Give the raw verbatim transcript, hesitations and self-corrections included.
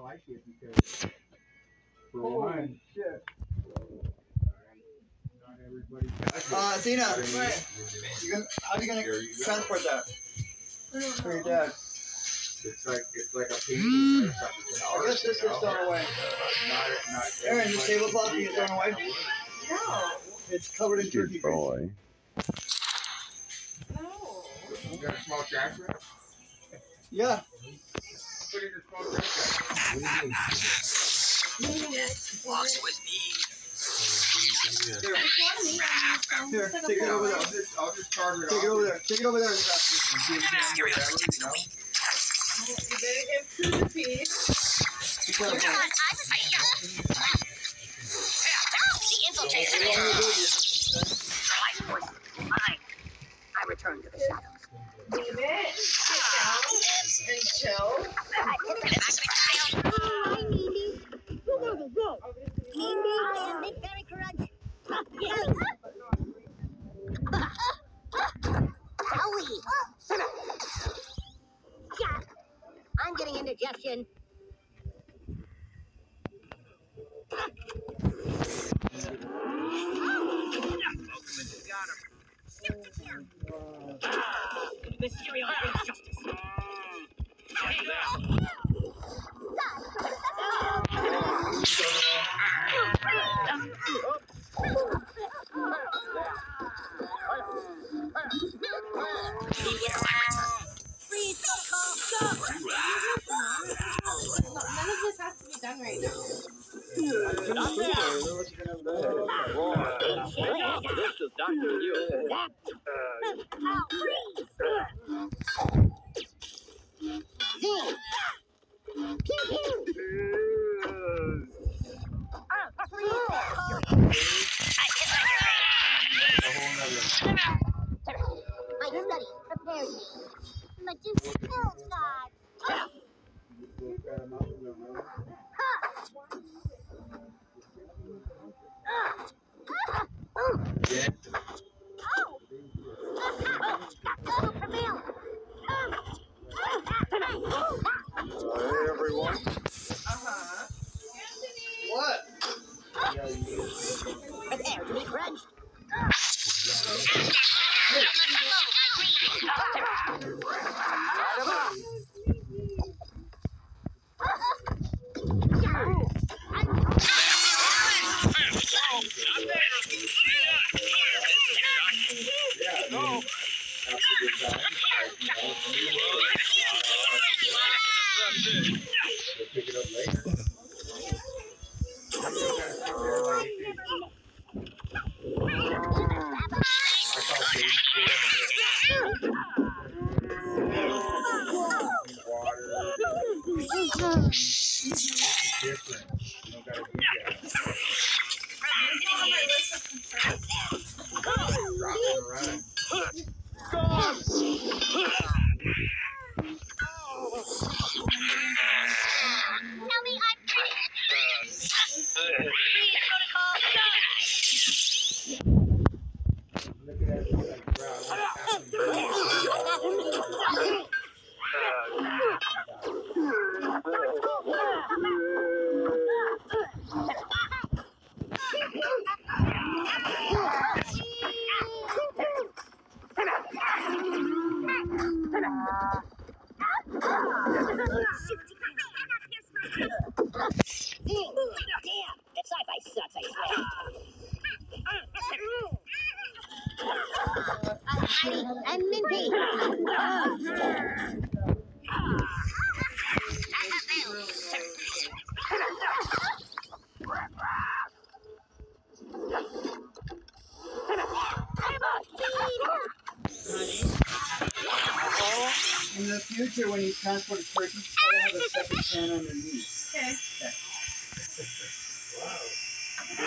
like it because, for Holy one, shit. not everybody. Uh, Athena, you gonna, how are you gonna transport that for your dad? It's like it's like a painting or something. It's an I art, guess this you gets know? thrown away. Not, not Aaron, this everybody tablecloth can can do get thrown that away? kind of work. No. It's covered in Good turkey grease. boy. No. You got a small trash bag? Yeah. Put in a small trash bag. Walks with me. Here, here, Take take it over there. I'll just, I'll just carve it Take off. it over there. Take it over there. Sebastian. And give him Cereal whatever, protects you the know? weak. You better give two the piece. Be Come on, careful. I'm the infiltrator. Life force is mine. I return to the shadows. Leave it. Sit down and chill. I am Nick Very correct. Howie. I'm getting indigestion. Mysterio brings justice. Freeze protocol. None of this has to be done right now. This is Doctor Yu. My study prepared me. My juice skills God. Yeah. Oh! Oh, prevail! Hey, everyone. Uh-huh. What? Prepare to be crunched. Yeah, I mean, after the time, like, you know, we'll pick it up later. I'm just gonna sit there like anything. I call baby food. Water. It's different. You don't gotta do that. Rock and run. Tell me I'm pretty. Freeze protocol. Looking at it like, wow, Damn, that sci-fi sucks, I swear. I'm Heidi. I'm Minty. In the future, when you transport a turkey, try to have a second pan underneath. Okay. Okay.